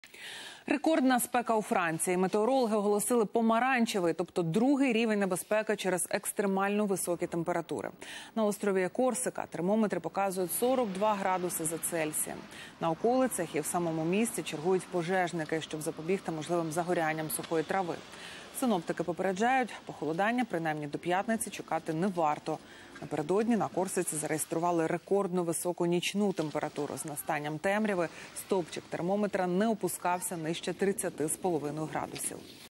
Рекордна спека у Франції. Метеорологи оголосили помаранчевий, тобто другий рівень небезпеки через екстремально високі температури. На острові Корсика термометри показують 42 градуси за Цельсієм. На околицях і в самому місті чергують пожежники, щоб запобігти можливим загорянням сухої трави. Синоптики попереджають, похолодання принаймні до п'ятниці чекати не варто. Напередодні на Корсиці зареєстрували рекордно високу нічну температуру. З настанням темряви стовпчик термометра не опускався нижче 30,5 градусів.